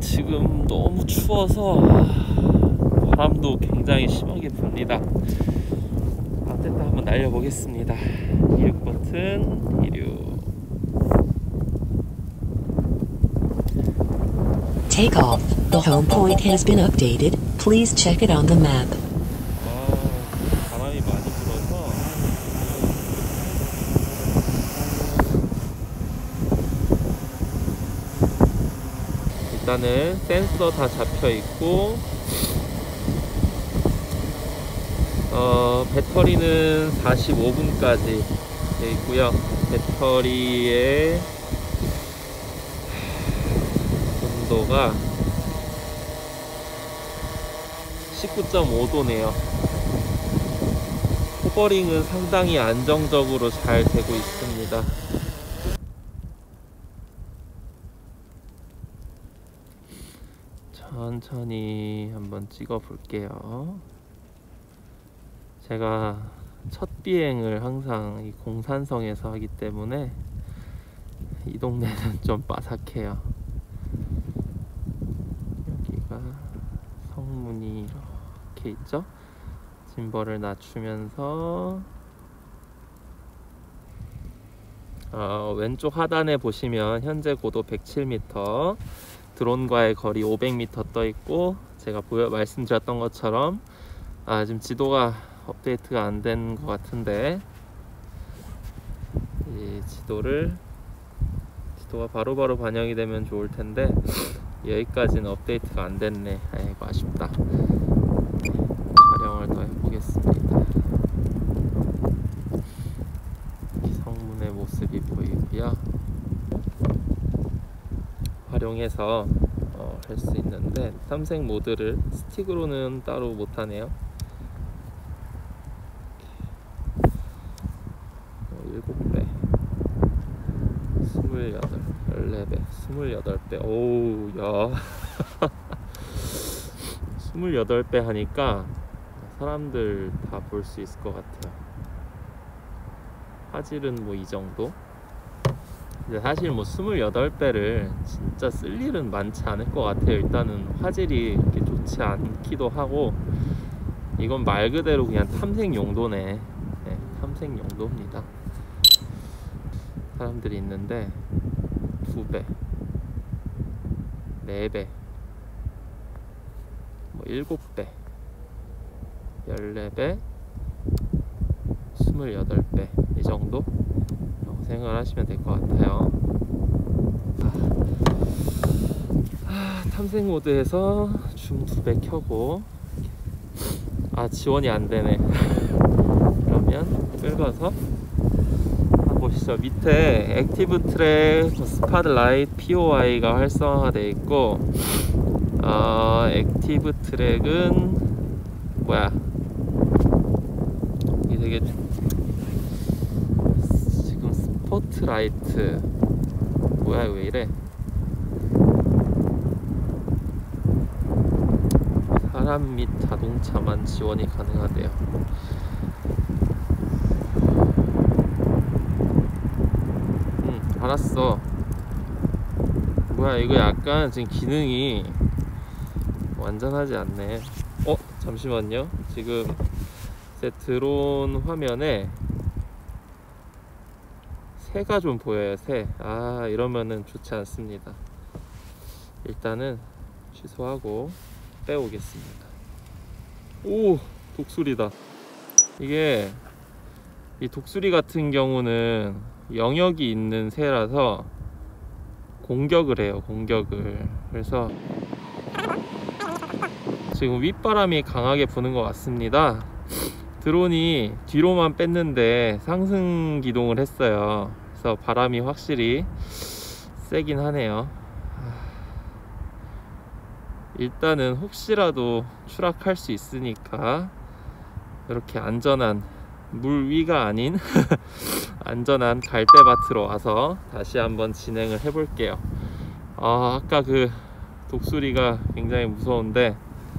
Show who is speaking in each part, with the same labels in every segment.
Speaker 1: 지금 너무 추워서 바람도 굉장히 심하게 붑니다. 어쨌든 한번 날려보겠습니다. 이륙 버튼, 이륙.
Speaker 2: Take off. The home point has been updated. Please check it on the map.
Speaker 1: 바람이 많이 불어서 일단은 센서 다 잡혀 있고 배터리는 45분까지 되어 있고요. 배터리의 온도가 19.5도네요. 호버링은 상당히 안정적으로 잘 되고 있습니다. 천천히 한번 찍어 볼게요. 제가 첫 비행을 항상 이 공산성에서 하기 때문에 이 동네는 좀 빠삭해요. 여기가 성문이 이렇게 있죠. 짐벌을 낮추면서 왼쪽 하단에 보시면 현재 고도 107m, 드론과의 거리 500m 떠 있고, 제가 말씀드렸던 것처럼 지금 지도가 업데이트가 안 된 것 같은데, 이 지도가 바로바로 반영이 되면 좋을 텐데 여기까지는 업데이트가 안 됐네. 아이고, 아쉽다. 촬영을 더 해보겠습니다. 성문의 모습이 보이고요. 활용해서 할 수 있는데, 탐색 모드를 스틱으로는 따로 못하네요. 7배, 28, 14배, 28배. 오우, 야. 28배 하니까 사람들 다 볼 수 있을 것 같아요. 화질은 뭐 이 정도? 근데 사실 뭐 28배를 진짜 쓸 일은 많지 않을 것 같아요. 일단은 화질이 그렇게 좋지 않기도 하고, 이건 말 그대로 그냥 탐색 용도네. 네, 탐색 용도입니다. 사람들이 있는데 2배, 4배, 뭐 7배, 14배, 28배 이 정도 생각을 하시면 될 것 같아요. 탐색 모드에서 줌 2배 켜고, 지원이 안 되네. 그러면 끌어서 보시죠. 밑에 액티브 트랙, 스팟라이트, POI가 활성화되어 있고, 액티브 트랙은 뭐야? 이게 되게 지금 스포트라이트 뭐야, 왜 이래? 사람 및 자동차만 지원이 가능하대요. 알았어. 뭐야, 이거 약간 지금 기능이 완전하지 않네. 잠시만요. 지금 제 드론 화면에 새가 좀 보여요. 새. 이러면은 좋지 않습니다. 일단은 취소하고 빼오겠습니다. 오, 독수리다. 이게 이 독수리 같은 경우는 영역이 있는 새라서 공격을 해요. 공격을. 그래서 지금 윗바람이 강하게 부는 것 같습니다. 드론이 뒤로만 뺐는데 상승 기동을 했어요. 그래서 바람이 확실히 세긴 하네요. 일단은 혹시라도 추락할 수 있으니까 이렇게 안전한, 물 위가 아닌 안전한 갈대밭으로 와서 다시 한번 진행을 해 볼게요. 아까 그 독수리가 굉장히 무서운데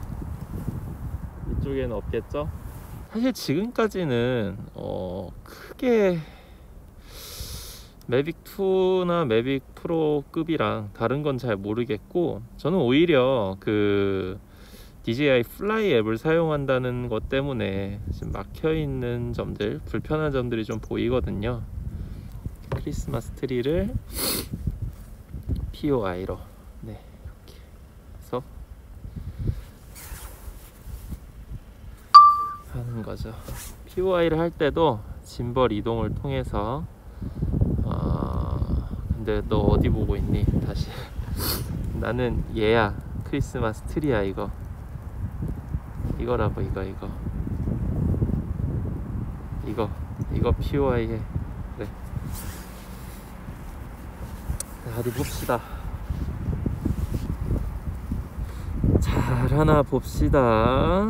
Speaker 1: 이쪽에는 없겠죠? 사실 지금까지는 크게 매빅 2나 매빅 프로급이랑 다른 건 잘 모르겠고, 저는 오히려 그 DJI 플라이 앱을 사용한다는 것 때문에 지금 막혀있는 점들, 불편한 점들이 좀 보이거든요. 크리스마스 트리를 POI로 네, 이렇게 해서 하는 거죠. POI를 할 때도 짐벌 이동을 통해서 근데 너 어디 보고 있니? 다시 나는 얘야. 크리스마스 트리야. 이거라고. 이거 POI 해. 그래. 자, 어디 봅시다. 잘하나 봅시다.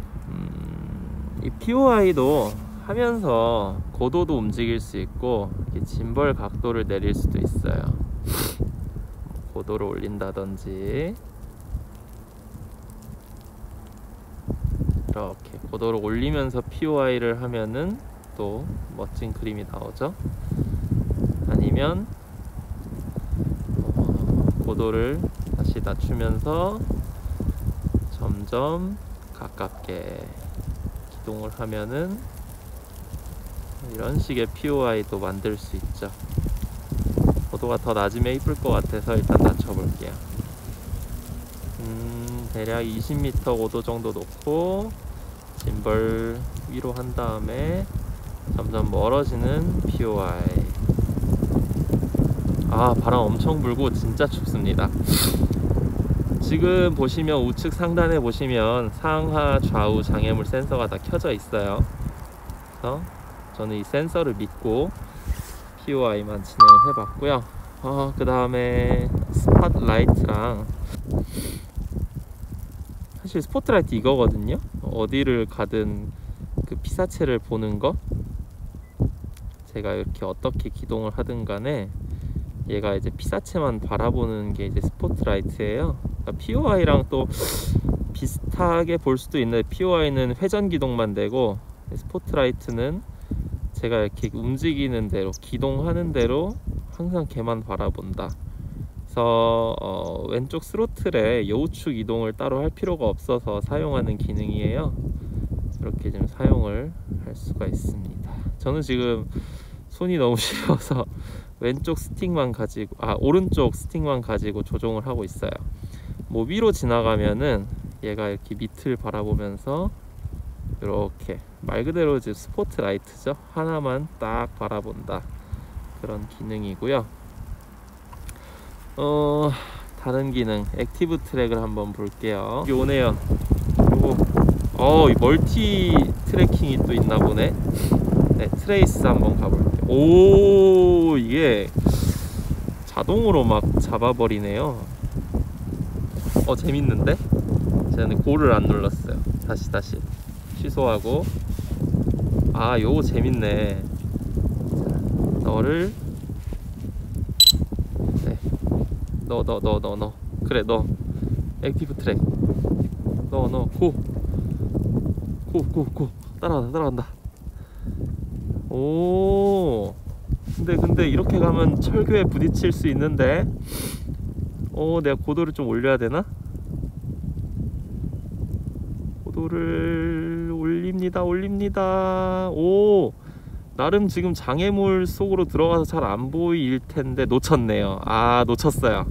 Speaker 1: 이 POI도 하면서 고도도 움직일 수 있고, 이렇게 짐벌 각도를 내릴 수도 있어요. 고도를 올린다든지, 이렇게 고도를 올리면서 POI를 하면은 또 멋진 그림이 나오죠. 아니면 고도를 다시 낮추면서 점점 가깝게 기동을 하면은 이런 식의 POI도 만들 수 있죠. 고도가 더 낮으면 이쁠 것 같아서 일단 낮춰볼게요. 대략 20m 고도 정도 놓고 짐벌 위로 한 다음에 점점 멀어지는 POI. 바람 엄청 불고 진짜 춥습니다. 지금 보시면 우측 상단에 보시면 상하 좌우 장애물 센서가 다 켜져 있어요. 그래서 저는 이 센서를 믿고 POI만 진행을 해봤고요. 그 다음에 스팟라이트랑, 사실 스포트라이트 이거거든요. 어디를 가든 그 피사체를 보는 거, 제가 이렇게 어떻게 기동을 하든 간에 얘가 이제 피사체만 바라보는 게 이제 스포트라이트예요. 그러니까 POI랑 또 비슷하게 볼 수도 있는데, POI는 회전 기동만 되고 스포트라이트는 제가 이렇게 움직이는 대로, 기동하는 대로 항상 걔만 바라본다. 그래서 왼쪽 스로틀에 여우축 이동을 따로 할 필요가 없어서 사용하는 기능이에요. 이렇게 좀 사용을 할 수가 있습니다. 저는 지금 손이 너무 시려서 왼쪽 스틱만 가지고, 오른쪽 스틱만 가지고 조종을 하고 있어요. 뭐 위로 지나가면은 얘가 이렇게 밑을 바라보면서 이렇게, 말 그대로 이제 스포트라이트죠. 하나만 딱 바라본다. 그런 기능이고요. 다른 기능, 액티브 트랙을 한번 볼게요. 여기 오네요. 요거, 이 멀티 트래킹이 또 있나 보네. 네, 트레이스 한번 가볼게요. 오, 이게 자동으로 막 잡아버리네요. 재밌는데? 저는 고를 안 눌렀어요. 다시 취소하고. 요거 재밌네. 너를, 네, 너 그래, 너 액티브 트랙, 너 고 따라간다. 오, 근데 이렇게 가면 철교에 부딪힐 수 있는데, 내가 고도를 좀 올려야 되나? 고도를 올립니다. 오, 나름 지금 장애물 속으로 들어가서 잘 안 보일 텐데 놓쳤네요. 놓쳤어요.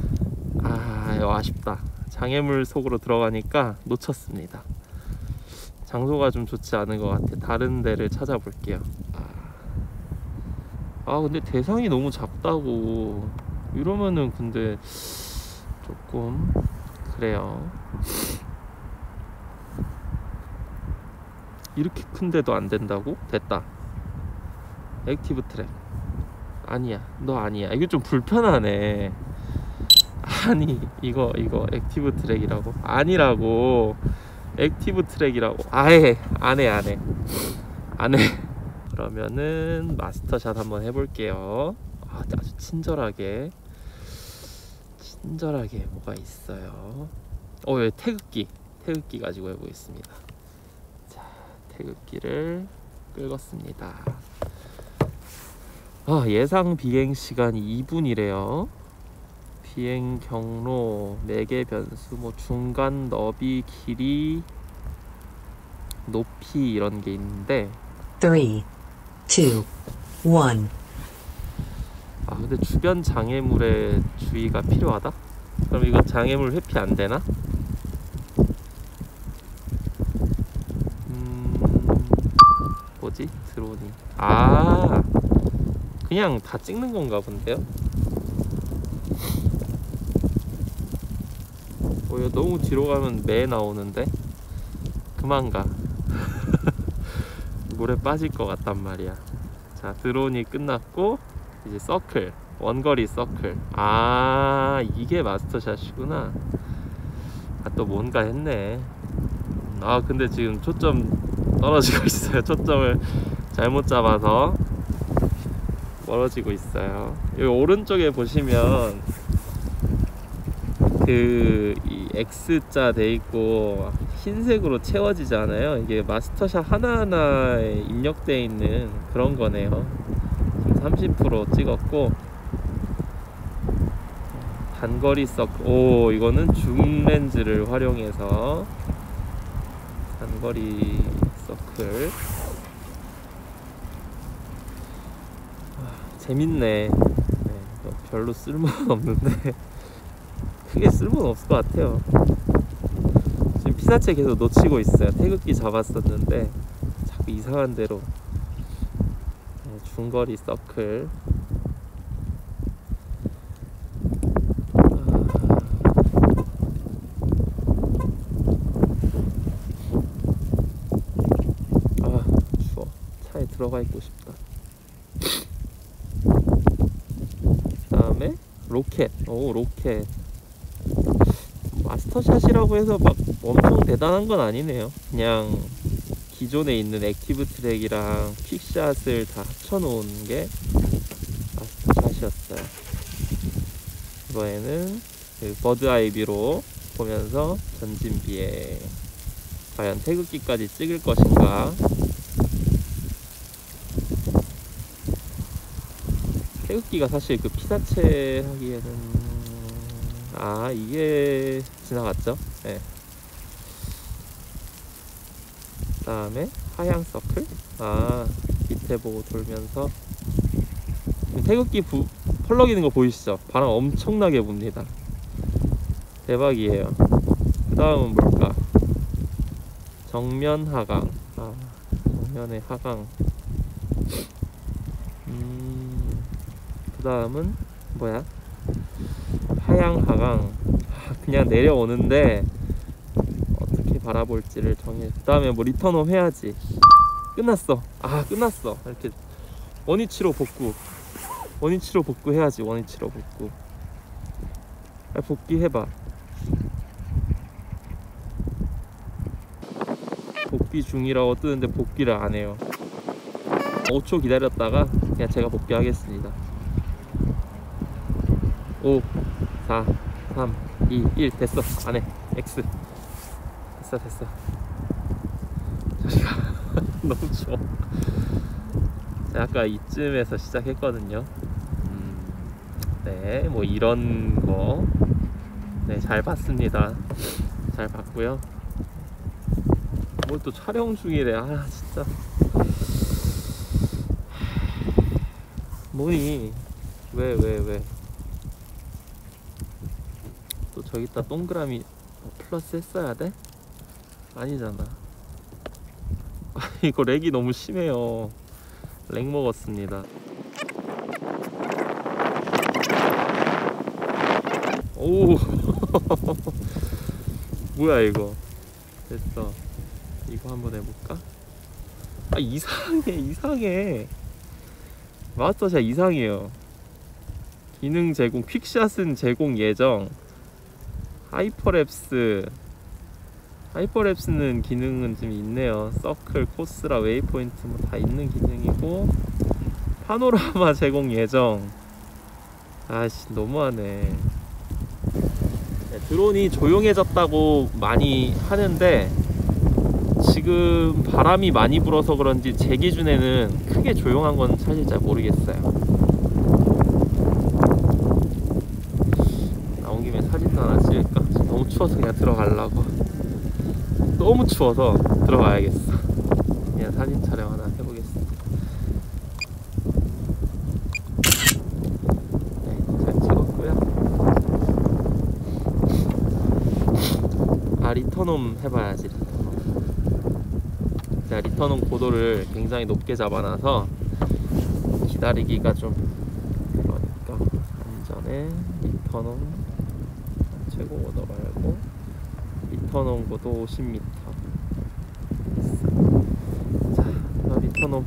Speaker 1: 아쉽다. 장애물 속으로 들어가니까 놓쳤습니다. 장소가 좀 좋지 않은 것 같아. 다른 데를 찾아볼게요. 근데 대상이 너무 작다고. 이러면은 근데 조금 그래요. 이렇게 큰데도 안 된다고? 됐다. 액티브 트랙. 아니야, 너 아니야. 이거 좀 불편하네. 이거 액티브 트랙이라고? 아니라고. 액티브 트랙이라고. 아예 안 해. 그러면은 마스터샷 한번 해볼게요. 아주 친절하게 뭐가 있어요. 여기 태극기 가지고 해보겠습니다. 자, 태극기를 긁었습니다. 예상 비행 시간이 2분이래요. 비행 경로 4개 변수, 뭐 중간 너비, 길이, 높이 이런 게 있는데
Speaker 2: 3, 2, 1.
Speaker 1: 근데 주변 장애물에 주의가 필요하다? 그럼 이거 장애물 회피 안 되나? 뭐지? 드론이 그냥 다 찍는 건가 본데요? 이거 너무 뒤로 가면 매 나오는데 그만 가. 물에 빠질 것 같단 말이야. 자, 드론이 끝났고 이제 서클, 원거리 서클. 이게 마스터샷이구나. 또 뭔가 했네. 근데 지금 초점 떨어지고 있어요. 초점을 잘못 잡아서 멀어지고 있어요. 여기 오른쪽에 보시면 이 X자 돼 있고 흰색으로 채워지잖아요. 이게 마스터샷 하나하나에 입력되어 있는 그런 거네요. 지금 30% 찍었고 단거리 서클. 이거는 줌 렌즈를 활용해서 단거리 서클. 재밌네. 별로 쓸모는 없는데 크게 쓸모는 없을 것 같아요. 지금 피사체 계속 놓치고 있어요. 태극기 잡았었는데 자꾸 이상한 데로. 중거리 서클. 추워. 차에 들어가 있고 싶다. 그 다음에 로켓. 로켓. 마스터샷이라고 해서 막 엄청 대단한 건 아니네요. 그냥 기존에 있는 액티브 트랙이랑 퀵샷을 다 합쳐놓은 게 마스터샷이었어요. 이번에는 버드 아이비로 보면서 전진 비행. 과연 태극기까지 찍을 것인가. 태극기가 사실 그 피사체 하기에는 이게 지나갔죠. 네. 그 다음에 하향 서클. 밑에 보고 돌면서 태극기 펄럭이는 거 보이시죠? 바람 엄청나게 붑니다. 대박이에요. 그 다음은 뭘까? 정면 하강. 정면의 하강. 그 다음은 뭐야? 하향 하강. 그냥 내려오는데 어떻게 바라볼지를 정해. 그 다음에 뭐 리턴홈 해야지. 끝났어. 끝났어. 이렇게 원위치로 복구. 원위치로 복구 해야지. 원위치로 복구. 복귀해봐. 복귀 중이라고 뜨는데 복귀를 안 해요. 5초 기다렸다가 그냥 제가 복귀하겠습니다. 5, 4, 3, 2, 1. 됐어. 안 해. X. 됐어. 저리가. 너무 추워. 제가 아까 이쯤에서 시작했거든요. 네, 뭐 이런 거. 네, 잘 봤습니다. 잘 봤고요. 뭘 또 촬영 중이래. 진짜. 뭐니? 왜? 또 저기다 동그라미 플러스 했어야 돼? 아니잖아. 이거 렉이 너무 심해요. 렉 먹었습니다. 오. 뭐야 이거. 됐어. 이거 한번 해볼까? 이상해. 마스터샷 이상해요. 기능 제공, 퀵샷은 제공 예정. 하이퍼랩스는 기능은 좀 있네요. 서클, 코스라, 웨이포인트 뭐 다 있는 기능이고, 파노라마 제공 예정. 너무하네. 네, 드론이 조용해졌다고 많이 하는데 지금 바람이 많이 불어서 그런지 제 기준에는 크게 조용한 건 사실 잘 모르겠어요. 찍을까? 너무 추워서 그냥 들어가려고. 너무 추워서 들어가야겠어. 그냥 사진 촬영 하나 해보겠습니다. 네, 잘 찍었고요. 아, 리턴홈 해봐야지. 제가 리턴홈 고도를 굉장히 높게 잡아놔서 기다리기가 좀 그러니까 안전에 리턴홈 최고 고도 말고 리턴홈 고도 50m. 자, 리턴홈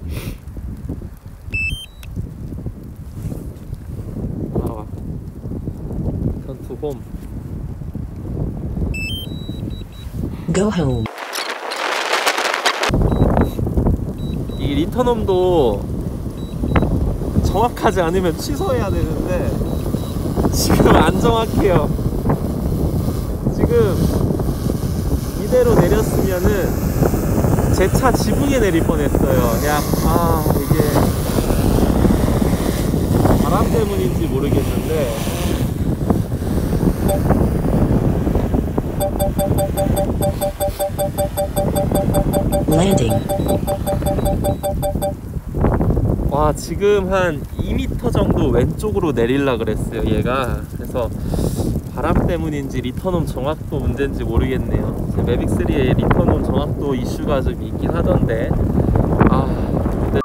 Speaker 1: 나와. 리턴 투 홈.
Speaker 2: Go home.
Speaker 1: 이 리턴홈도 정확하지 않으면 취소해야 되는데 지금 안 정확해요. 지금 이대로 내렸으면은 제 차 지붕에 내릴 뻔했어요. 그냥 이게 바람 때문인지 모르겠는데
Speaker 2: Landing.
Speaker 1: 와, 지금 한 2m 정도 왼쪽으로 내릴라 그랬어요 얘가. 그래서 바람 때문인지 리턴홈 정확도 문제인지 모르겠네요. 제 매빅3에 리턴홈 정확도 이슈가 좀 있긴 하던데 근데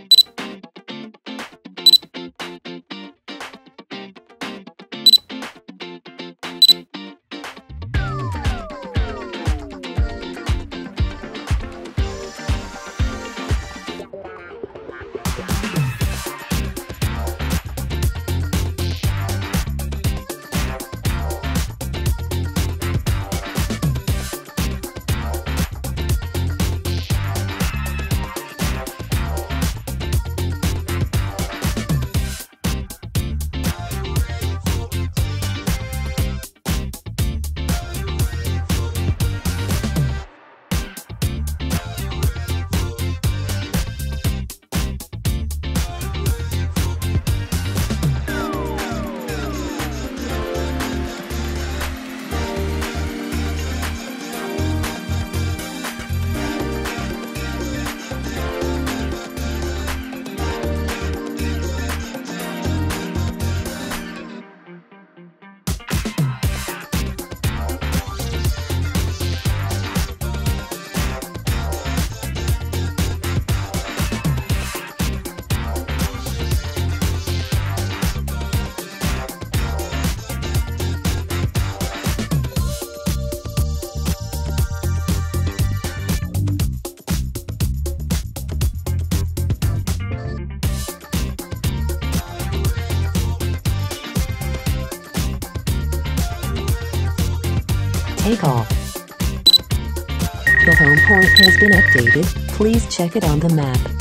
Speaker 2: Take off. The home point has been updated. Please check it on the map.